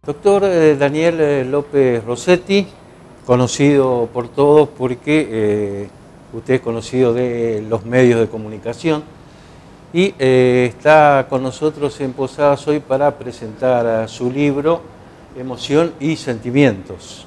Doctor Daniel López Rossetti, conocido por todos porque usted es conocido de los medios de comunicación y está con nosotros en Posadas hoy para presentar su libro Emoción y Sentimientos.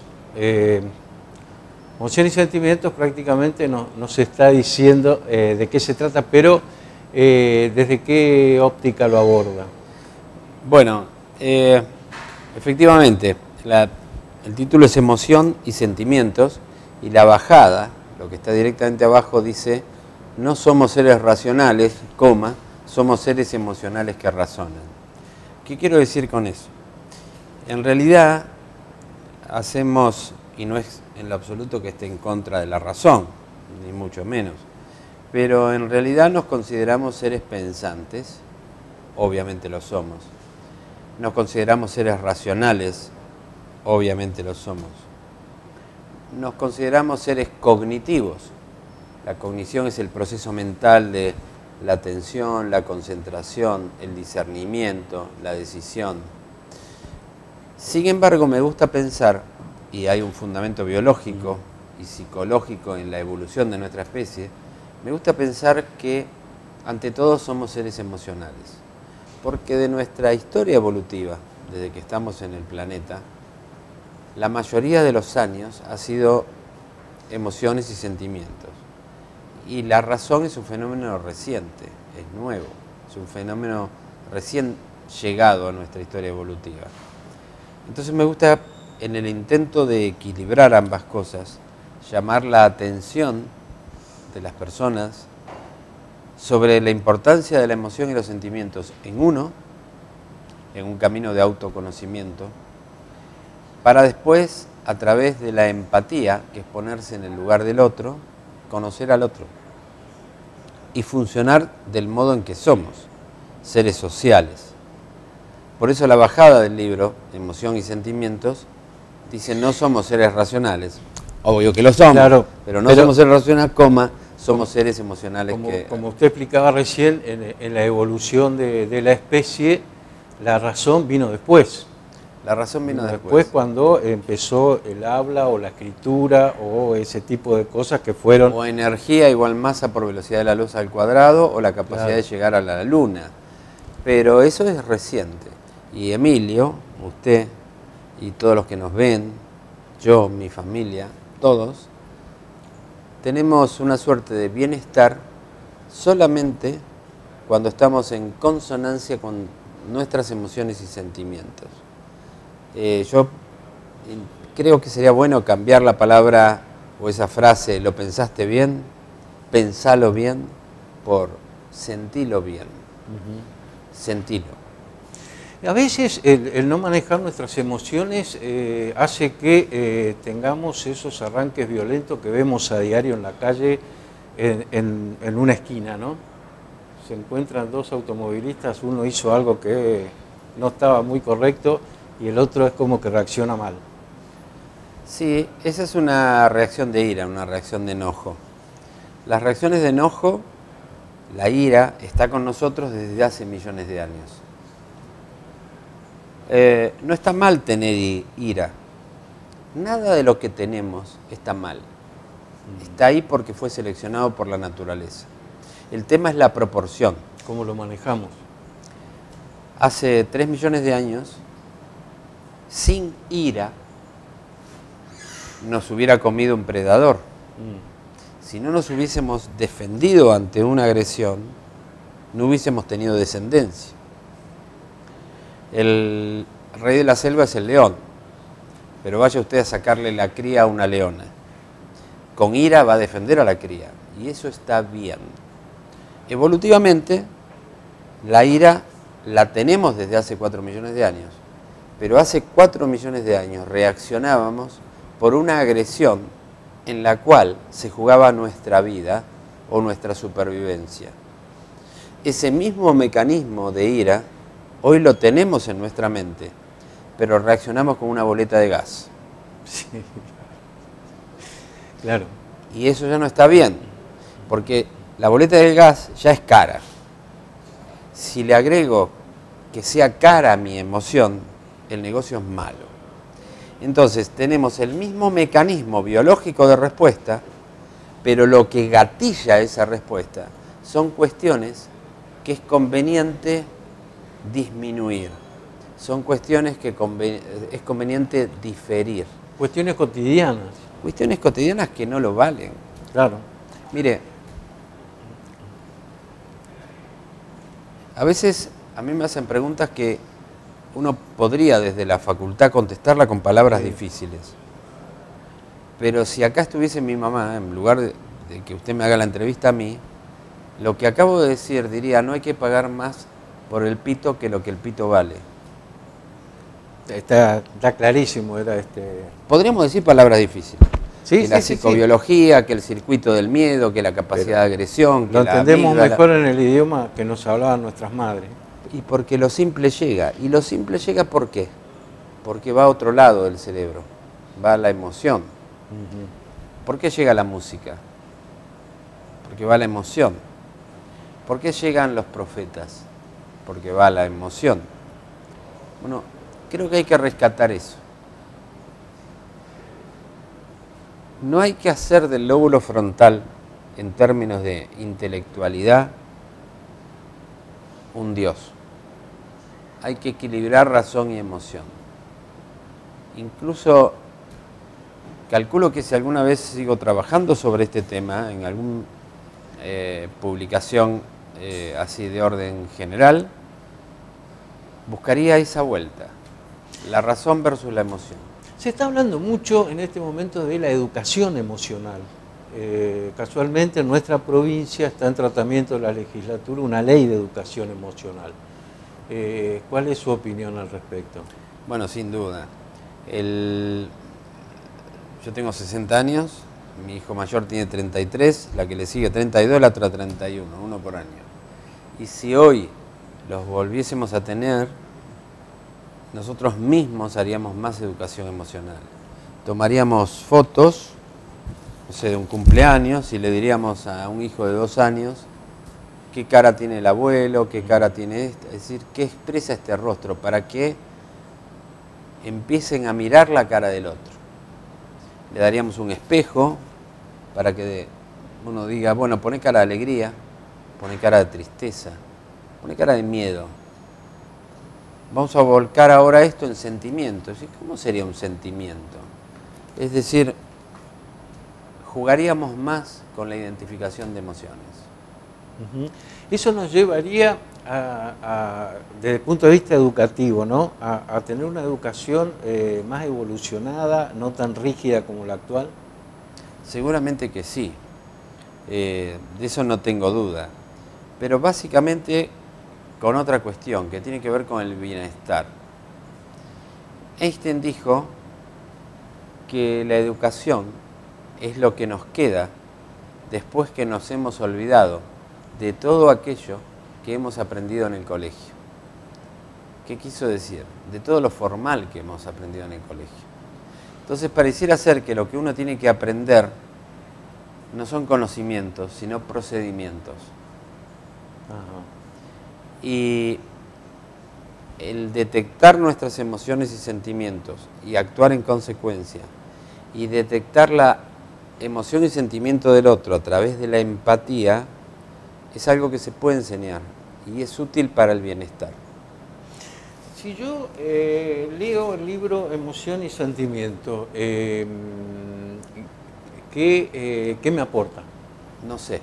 Emoción y Sentimientos prácticamente nos está diciendo de qué se trata, pero ¿desde qué óptica lo aborda? Bueno, efectivamente, el título es Emoción y Sentimientos, y la bajada, lo que está directamente abajo, dice: no somos seres racionales, somos seres emocionales que razonan. ¿Qué quiero decir con eso? En realidad hacemos, y no es en lo absoluto que esté en contra de la razón, ni mucho menos, pero en realidad nos consideramos seres pensantes, obviamente lo somos. Nos consideramos seres racionales, obviamente lo somos. Nos consideramos seres cognitivos. La cognición es el proceso mental de la atención, la concentración, el discernimiento, la decisión. Sin embargo, me gusta pensar, y hay un fundamento biológico y psicológico en la evolución de nuestra especie, me gusta pensar que ante todo somos seres emocionales. Porque de nuestra historia evolutiva, desde que estamos en el planeta, la mayoría de los años ha sido emociones y sentimientos. Y la razón es un fenómeno reciente, es nuevo, es un fenómeno recién llegado a nuestra historia evolutiva. Entonces me gusta, en el intento de equilibrar ambas cosas, llamar la atención de las personas sobre la importancia de la emoción y los sentimientos en uno, en un camino de autoconocimiento, para después, a través de la empatía, que es ponerse en el lugar del otro, conocer al otro y funcionar del modo en que somos, seres sociales. Por eso la bajada del libro, Emoción y Sentimientos, dice: no somos seres racionales, obvio que lo somos, claro, pero no somos seres racionales, somos seres emocionales. Como usted explicaba recién, en la evolución de la especie, la razón vino después. La razón vino después cuando empezó el habla o la escritura o ese tipo de cosas que fueron... O energía igual masa por velocidad de la luz al cuadrado, o la capacidad, claro, de llegar a la luna. Pero eso es reciente. Y Emilio, usted y todos los que nos ven, yo, mi familia, todos, tenemos una suerte de bienestar solamente cuando estamos en consonancia con nuestras emociones y sentimientos. Yo creo que sería bueno cambiar la palabra o esa frase, lo pensaste bien, pensalo bien, por sentilo bien. Sentilo. A veces el no manejar nuestras emociones hace que tengamos esos arranques violentos que vemos a diario en la calle, en una esquina, ¿no? Se encuentran dos automovilistas, uno hizo algo que no estaba muy correcto y el otro es como que reacciona mal. Sí, esa es una reacción de ira, una reacción de enojo. Las reacciones de enojo, la ira, está con nosotros desde hace millones de años. No está mal tener ira. Nada de lo que tenemos está mal. Está ahí porque fue seleccionado por la naturaleza. El tema es la proporción. ¿Cómo lo manejamos? Hace 3 millones de años, sin ira, nos hubiera comido un predador. Si no nos hubiésemos defendido ante una agresión, no hubiésemos tenido descendencia. El rey de la selva es el león, pero vaya usted a sacarle la cría a una leona. Con ira va a defender a la cría, y eso está bien. Evolutivamente, la ira la tenemos desde hace 4 millones de años, pero hace 4 millones de años reaccionábamos por una agresión en la cual se jugaba nuestra vida o nuestra supervivencia. Ese mismo mecanismo de ira hoy lo tenemos en nuestra mente, pero reaccionamos con una boleta de gas. Sí. Claro. Y eso ya no está bien, porque la boleta del gas ya es cara. Si le agrego que sea cara mi emoción, el negocio es malo. Entonces tenemos el mismo mecanismo biológico de respuesta, pero lo que gatilla esa respuesta son cuestiones que es conveniente disminuir, son cuestiones que es conveniente diferir. Cuestiones cotidianas. Cuestiones cotidianas que no lo valen. Claro. Mire, a veces a mí me hacen preguntas que uno podría desde la facultad contestarla con palabras difíciles. Pero si acá estuviese mi mamá, en lugar de que usted me haga la entrevista a mí, lo que acabo de decir diría, no hay que pagar más por el pito que lo que el pito vale. Está clarísimo, Podríamos decir palabras difíciles. Sí, que la psicobiología, que el circuito del miedo, que la capacidad de agresión. Que lo entendemos mejor en el idioma que nos hablaban nuestras madres. Y porque lo simple llega. ¿Y lo simple llega por qué? Porque va a otro lado del cerebro, va a la emoción. ¿Por qué llega la música? Porque va a la emoción. ¿Por qué llegan los profetas? Porque va a la emoción. Bueno, creo que hay que rescatar eso. No hay que hacer del lóbulo frontal, en términos de intelectualidad, un Dios. Hay que equilibrar razón y emoción. Incluso calculo que si alguna vez sigo trabajando sobre este tema, en alguna publicación así de orden general, buscaría esa vuelta, la razón versus la emoción. Se está hablando mucho en este momento de la educación emocional. Casualmente en nuestra provincia está en tratamiento de la legislatura una ley de educación emocional. ¿Cuál es su opinión al respecto? Bueno, sin duda. Yo tengo 60 años, mi hijo mayor tiene 33, la que le sigue 32, la otra 31, uno por año. Y si hoy los volviésemos a tener, nosotros mismos haríamos más educación emocional. Tomaríamos fotos, no sé, de un cumpleaños y le diríamos a un hijo de 2 años qué cara tiene el abuelo, qué cara tiene esta, es decir, qué expresa este rostro, para que empiecen a mirar la cara del otro. Le daríamos un espejo para que uno diga, bueno, pone cara de alegría, pone cara de tristeza, pone cara de miedo. Vamos a volcar ahora esto en sentimientos. ¿Cómo sería un sentimiento? Es decir, jugaríamos más con la identificación de emociones. Eso nos llevaría, desde el punto de vista educativo, ¿no? a tener una educación más evolucionada, no tan rígida como la actual. Seguramente que sí, de eso no tengo duda, pero básicamente con otra cuestión que tiene que ver con el bienestar. Einstein dijo que la educación es lo que nos queda después que nos hemos olvidado de todo aquello que hemos aprendido en el colegio. ¿Qué quiso decir? De todo lo formal que hemos aprendido en el colegio. Entonces pareciera ser que lo que uno tiene que aprender no son conocimientos, sino procedimientos. Ajá. Y el detectar nuestras emociones y sentimientos y actuar en consecuencia, y detectar la emoción y sentimiento del otro a través de la empatía, es algo que se puede enseñar y es útil para el bienestar. Si yo leo el libro Emoción y Sentimiento, ¿qué me aporta? No sé,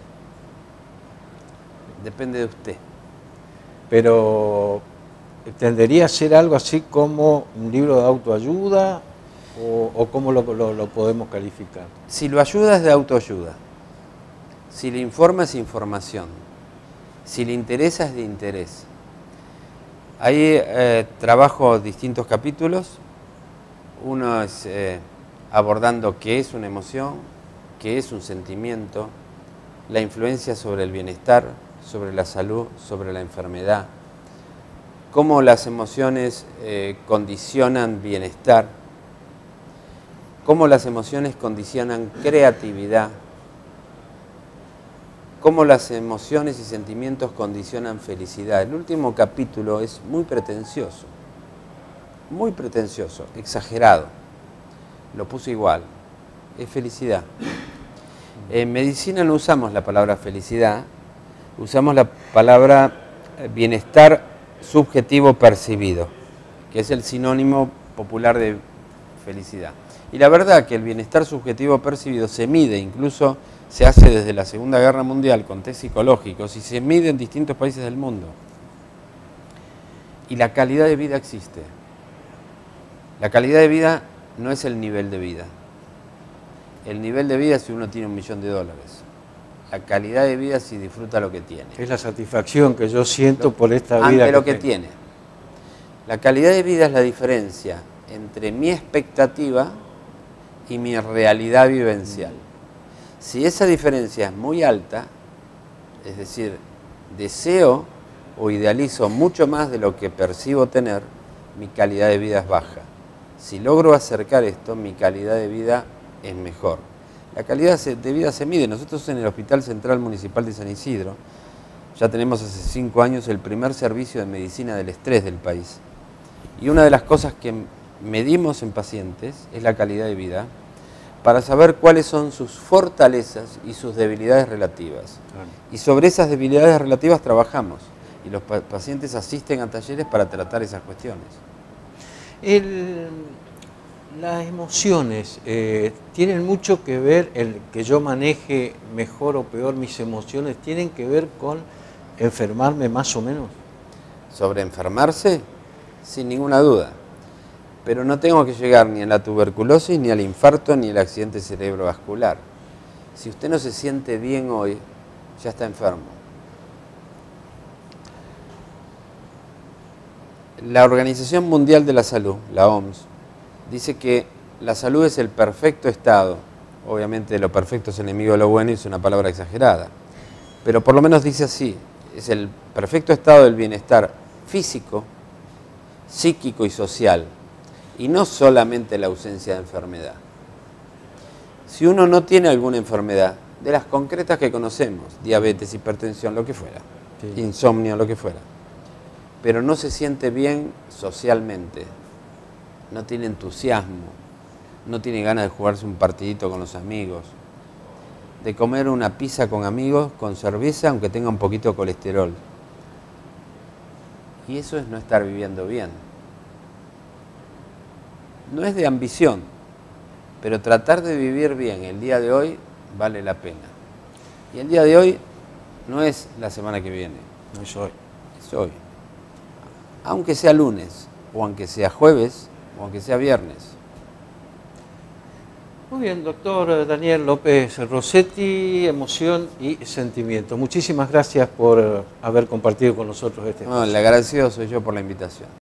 depende de usted. Pero ¿tendería a ser algo así como un libro de autoayuda o cómo lo podemos calificar? Si lo ayuda es de autoayuda, si le informa es información, si le interesa es de interés. Ahí trabajo distintos capítulos, uno es abordando qué es una emoción, qué es un sentimiento, la influencia sobre el bienestar, sobre la salud, sobre la enfermedad, cómo las emociones condicionan bienestar, cómo las emociones condicionan creatividad, cómo las emociones y sentimientos condicionan felicidad. El último capítulo es muy pretencioso. muy pretencioso, exagerado. Lo puse igual. Es felicidad. En medicina no usamos la palabra felicidad, usamos la palabra bienestar subjetivo percibido, que es el sinónimo popular de felicidad. Y la verdad que el bienestar subjetivo percibido se mide, incluso se hace desde la Segunda Guerra Mundial con test psicológicos y se mide en distintos países del mundo. Y la calidad de vida existe. La calidad de vida no es el nivel de vida. El nivel de vida es si uno tiene $1 millón. La calidad de vida es si disfruta lo que tiene. Es la satisfacción que yo siento por esta vida. Ante lo que tiene. La calidad de vida es la diferencia entre mi expectativa y mi realidad vivencial. Si esa diferencia es muy alta, es decir, deseo o idealizo mucho más de lo que percibo tener, mi calidad de vida es baja. Si logro acercar esto, mi calidad de vida es mejor. La calidad de vida se mide. Nosotros en el Hospital Central Municipal de San Isidro ya tenemos hace 5 años el primer servicio de medicina del estrés del país. Y una de las cosas que medimos en pacientes es la calidad de vida para saber cuáles son sus fortalezas y sus debilidades relativas. Y sobre esas debilidades relativas trabajamos y los pacientes asisten a talleres para tratar esas cuestiones. Las emociones tienen mucho que ver, el que yo maneje mejor o peor mis emociones, ¿tienen que ver con enfermarme más o menos? Sobre enfermarse, sin ninguna duda. Pero no tengo que llegar ni a la tuberculosis, ni al infarto, ni al accidente cerebrovascular. Si usted no se siente bien hoy, ya está enfermo. La Organización Mundial de la Salud, la OMS, dice que la salud es el perfecto estado. Obviamente lo perfecto es enemigo de lo bueno y es una palabra exagerada. Pero por lo menos dice así, es el perfecto estado del bienestar físico, psíquico y social. Y no solamente la ausencia de enfermedad. Si uno no tiene alguna enfermedad, de las concretas que conocemos, diabetes, hipertensión, lo que fuera, sí, insomnio, lo que fuera, pero no se siente bien socialmente, no tiene entusiasmo, no tiene ganas de jugarse un partidito con los amigos, de comer una pizza con amigos, con cerveza, aunque tenga un poquito de colesterol. Y eso es no estar viviendo bien. No es de ambición, pero tratar de vivir bien el día de hoy vale la pena. Y el día de hoy no es la semana que viene. No es hoy. Es hoy. Aunque sea lunes, o aunque sea jueves, o aunque sea viernes. Muy bien, doctor Daniel López Rossetti, emoción y sentimiento. Muchísimas gracias por haber compartido con nosotros este espacio. No, el agradecido soy yo por la invitación.